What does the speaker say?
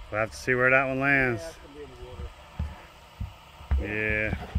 We'll have to see where that one lands. Yeah, that's gonna be in the water. Yeah.